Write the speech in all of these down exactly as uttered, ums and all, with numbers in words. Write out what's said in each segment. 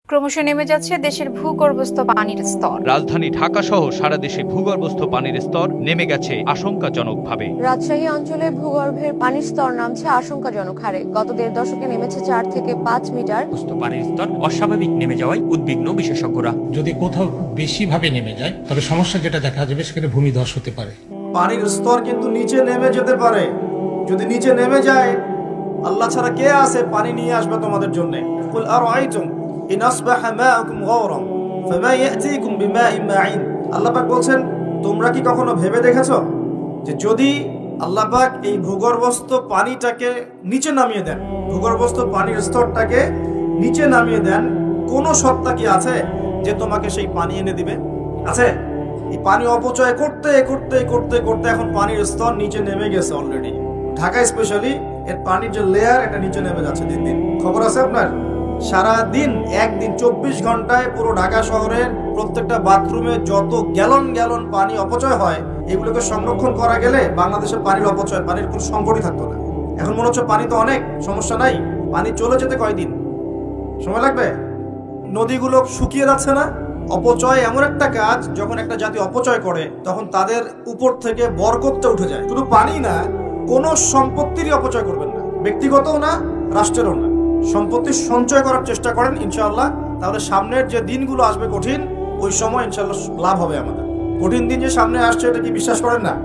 ক্রমশ নেমে যাচ্ছে দেশের ভূগর্ভস্থ পানির স্তর। রাজধানী ঢাকা সহ সারা দেশে ভূগর্ভস্থ পানির স্তর নেমে গেছে আশঙ্কাজনকভাবে। রাজশাহী অঞ্চলে ভূগর্ভের পানির স্তর নামছে আশঙ্কাজনক হারে। গত দেড় দশকে নেমেছে চার থেকে পাঁচ মিটার। পানির স্তর অস্বাভাবিক নেমে যাওয়ায় উদ্বিগ্ন বিশেষজ্ঞরা। যদি কোথাও বেশি ভাবে নেমে যায় তবে সমস্যা যেটা দেখা যাবে সেখানে ভূমিধস হতে পারে। পানির স্তর কিন্তু নিচে নেমে যেতে পারে। যদি নিচে নেমে যায়, আল্লাহ ছাড়া কে আছে পানি নিয়ে আসবে তোমাদের জন্য? কুল আরাআইতুম ইন আসবাহা মাউকুম গাওরান ফামা ইয়াতিকুম বিমাইন মাইন। আল্লাহ পাক বলছেন, তোমরা কি কখনো ভেবে দেখেছো যে যদি আল্লাহ পাক এই ভূগর্ভস্থ পানিটাকে নিচে নামিয়ে দেন, ভূগর্ভস্থ পানির স্তরটাকে নিচে নামিয়ে দেন, কোন সত্তা কি আছে যে তোমাকে সেই পানি এনে দিবে? আছে? এই পানি অপচয় করতে করতে করতে করতে এখন পানির স্তর নিচে নেমে গেছে অলরেডি। ঢাকা স্পেশালি এর পানির যে লেয়ার, এটা নিচে নেমে যাচ্ছে দিন দিন। খবর আছে আপনার? সারা দিন একদিন চব্বিশ ঘন্টায় পুরো ঢাকা শহরের প্রত্যেকটা বাথরুমে যত গ্যালন গ্যালন পানি অপচয় হয়, এগুলোকে সংরক্ষণ করা গেলে বাংলাদেশের পানির অপচয়, পানির কোনো সংকটই থাকতো না। এখন মনে হচ্ছে পানি তো অনেক, সমস্যা নাই, পানি চলে যেতে কয়দিন সময় লাগবে? নদীগুলো শুকিয়ে যাচ্ছে না? অপচয় এমন একটা কাজ, যখন একটা জাতি অপচয় করে তখন তাদের উপর থেকে বরকতটা উঠে যায়। শুধু পানি না, কোন সম্পত্তিরই অপচয় করবেন না, ব্যক্তিগতও না, রাষ্ট্রেরও না। সম্পত্তি সঞ্চয় করার চেষ্টা করেন ইনশাআল্লাহ, তাহলে সামনের যে দিনগুলো আসবে কঠিন, ওই সময় ইনশাআল্লাহ লাভ হবে আমাদের। কঠিন দিন যে সামনে আসছে, এটা কি বিশ্বাস করেন না?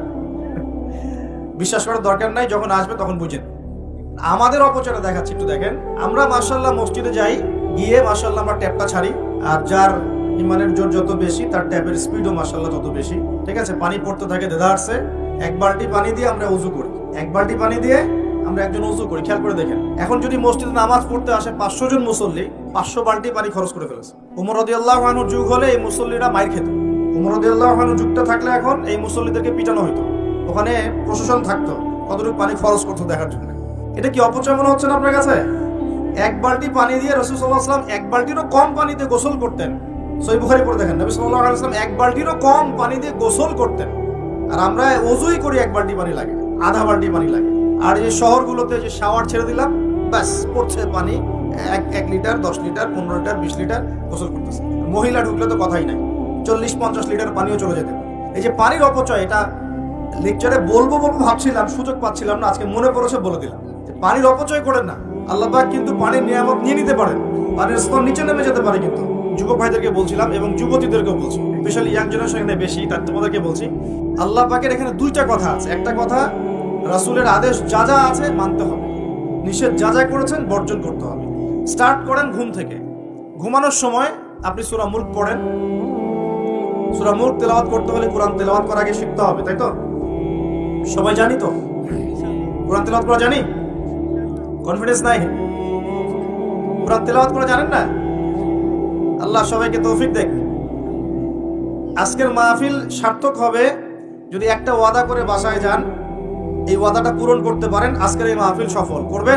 বিশ্বাস করার দরকার নাই, যখন আসবে তখন বুঝেন। আমাদের অপচয়টা দেখাচ্ছি, একটু দেখেন। আমরা মাশাআল্লাহ মসজিদে যাই, গিয়ে মাশাআল্লাহ আমরা ট্যাপটা ছাড়ি, আর যার ইমানের জোর যত বেশি তার ট্যাপের স্পিডও মাশাআল্লাহ তত বেশি। ঠিক আছে, পানি পড়তে থাকে দেদারসে। এক বালতি পানি দিয়ে আমরা উযু করি, এক বালতি পানি দিয়ে আমরা একজন উযু করি। খেয়াল করে দেখেন, এখন যদি মসজিদে নামাজ পড়তে আসে পাঁচশো জন মুসল্লি, পাঁচশো বালতি পানি খরচ করে ফেলেছে। ওমর রাদিয়াল্লাহু আনহুর যুগ হলে এই মুসল্লিরা মাইর খেত। ওমর রাদিয়াল্লাহু আনহুর যুগটা থাকলে এখন এই মুসল্লিদেরকে পিটানো হইতো, ওখানে প্রশাসন থাকতো কতটুকু পানি খরচ করতো দেখার জন্য। এটা কি অপচয় মনে হচ্ছে না আপনার কাছে? এক বালতি পানি দিয়ে রাসূল সাল্লাল্লাহু আলাইহি ওয়াসাল্লাম এক বালতিরও কম পানিতে গোসল করতেন। সহিহ বুখারী পড়ে দেখেন, নবী সাল্লাল্লাহু আলাইহি ওয়াসাল্লাম এক বালতিরও কম পানি দিয়ে গোসল করতেন। আর আমরা ওযুই করি এক বালতি পানি লাগে, আধা বালতি পানি লাগে। আর এই শহরগুলোতে যে শাওয়ার ছেড়ে দিলাম, ব্যাস পড়ছে পানি এক এক লিটার, দশ লিটার, পনেরো লিটার, বিশ লিটার গোসল করতেছে। মহিলা ঢুকলে তো কথাই নাই, চল্লিশ পঞ্চাশ লিটার পানিও চলে যেতে পারে। এই যে পানির অপচয়, এটা লেকচারে বলবো বলবো ভাবছিলাম, সুযোগ পাচ্ছিলাম না, আজকে মনে পড়েছে বলে দিলাম। পানির অপচয় করেন না, আল্লাহ পাক কিন্তু পানির নিয়ামত নিয়ে নিতে পারেন, পানির স্তর নিচে নেমে যেতে পারে। কিন্তু যুবক ভাইদেরকে বলছিলাম এবং যুবতীদেরকেও বলছি, স্পেশালি ইয়াং জেনারেশন এখানে বেশি, তার তোমাদেরকে বলছি, আল্লাহ পাকের এখানে দুইটা কথা আছে। একটা কথা, রাসূলের আদেশ যা যা আছে মানতে হবে, নিষেধ যা যা করেছেন বর্জন করতে হবে। স্টার্ট করেন ঘুম থেকে। ঘুমানোর সময় আপনি সূরা মুলক পড়েন। সূরা মুলক তেলাওয়াত করতে হলে কোরআন তেলাওয়াত করার আগে শিখতে হবে, তাই তো? সবাই জানি তো কোরআন তেলাওয়াত করা জানি? কনফিডেন্স নাই? কোরআন তেলাওয়াত করা জানেন না? আল্লাহ সবাইকে তৌফিক দেখ। আজকের মাহফিল সার্থক হবে যদি একটা ওয়াদা করে বাসায় যান, এই ওয়াদাটা পূরণ করতে পারেন, আজকের এই মাহফিল সফল করবেন।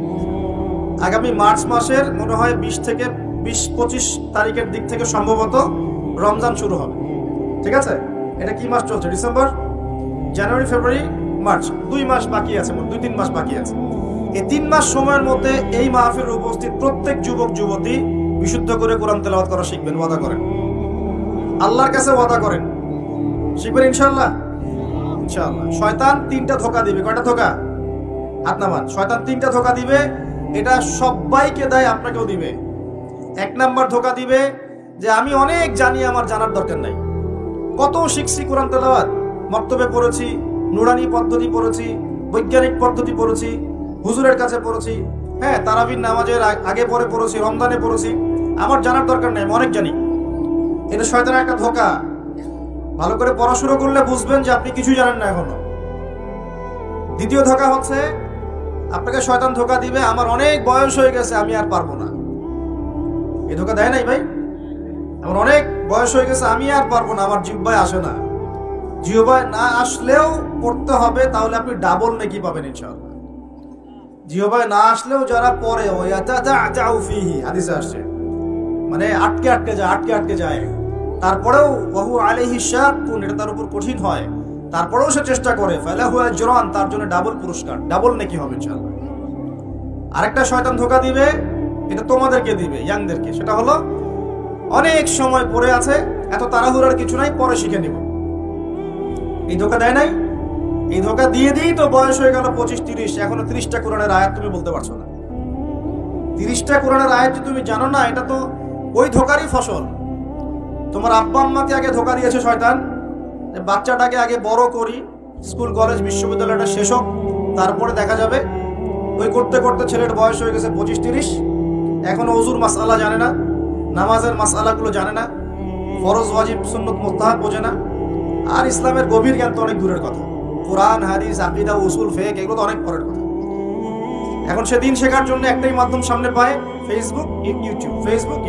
আগামী মার্চ মাসের মনে হয় বিশ থেকে বিশ পঁচিশ তারিখের দিক থেকে সম্ভবত রমজান শুরু হবে। ঠিক আছে, এটা কি মাস চলছে? ডিসেম্বর, জানুয়ারি, ফেব্রুয়ারি, মার্চ, দুই মাস বাকি আছে, দুই তিন মাস বাকি আছে। এই তিন মাস সময়ের মধ্যে এই মাহফিলে উপস্থিত প্রত্যেক যুবক যুবতী বিশুদ্ধ করে কোরআন তেলাওয়াত করা শিখবেন। ওয়াদা করেন, আল্লাহর কাছে ওয়াদা করেন, শিখবেন ইনশাআল্লাহ। ইনশাআল্লাহ। শয়তান তিনটা ধোঁকা দিবে। কয়টা ধোঁকা? হাত নামান। শয়তান তিনটা ধোঁকা দিবে, এটা সবাইকে দেয়, আপনাকেও দিবে। এক নাম্বার ধোঁকা দিবে যে আমি অনেক জানি, আমার জানার দরকার নাই। কত শিখছি কোরআন তেলাওয়াত, মক্তবে পড়েছি, নুরানি পদ্ধতি পড়েছি, বৈজ্ঞানিক পদ্ধতি পড়েছি, হুজুরের কাছে পড়েছি, হ্যাঁ তারাবির নামাজের আগে পরে পড়েছি, রমজানে পড়েছি, আমার জানার দরকার নাই, আমি অনেক জানি। এটা শয়তানের একটা ধোঁকা। ভালো করে পড়াশোনা করলে বুঝবেন যে আপনি কিছুই জানেন না এখনো। দ্বিতীয় ধোঁকা হচ্ছে, আপনাকে শয়তান ধোঁকা দিবে আমার অনেক বয়স হয়ে গেছে, আমি আর পারবো না। এই ধোঁকা দেয় নাই ভাই? আমার অনেক বয়স হয়ে গেছে, আমি আর পারবো না, আমার জিহ্বায় আসে না। জিহ্বায় না আসলেও পড়তে হবে, তাহলে আপনি ডাবল নেকি পাবেন ইনশাআল্লাহ। জিহ্বায় না আসলেও যারা পড়ে, হাদিসে আসছে, মানে আটকে আটকে যায়, আটকে আটকে যায়, তারপরেও ওয়াহু আলাইহি শাক্কুন, এটা তার উপর কঠিন হয়, তারপরেও সে চেষ্টা করে, ফালাহু আজরান, তার জন্য ডাবল পুরস্কার, ডাবল নেকি হবে ইনশাআল্লাহ। আরেকটা শয়তান ধোঁকা দিবে এটা তোমাদেরকে দিবে, ইয়াংদেরকে। সেটা হলো অনেক সময় পড়ে আছে, এত তাড়াহুড়ার কিছু নাই, পরে শিখে নিব। এই ধোকা দেয় নাই? এই ধোকা দিয়ে দিয়েই তো বয়স হয়ে গেল পঁচিশ তিরিশ, এখনো তিরিশটা কোরআনের আয়াত তুমি বলতে পারছো না। তিরিশটা কোরআনের আয়াত যে তুমি জানো না, এটা তো ওই ধোকারই ফসল। তোমার আব্বা আম্মাকে আগে ধোকা দিয়েছে শয়তান, যে বাচ্চাটাকে আগে বড় করি, স্কুল কলেজ বিশ্ববিদ্যালয়টা শেষ হোক, তারপরে দেখা যাবে। ওই করতে করতে ছেলের বয়স হয়ে গেছে পঁচিশ তিরিশ, এখনো ওযুর মাসআলা জানে না, নামাজের মাসআলাগুলো জানে না, ফরজ ওয়াজিব সুন্নত মুস্তাহাব বোঝে না, আর ইসলামের গভীর জ্ঞান তো অনেক দূরের কথা। কোরআন হাদিস আকীদা উসুল ফিকহ এগুলো তো অনেক পরের কথা। এখন সে দিন শেখার জন্য একটাই মাধ্যম সামনে পায়, ফেসবুক ইউটিউব। ফেসবুক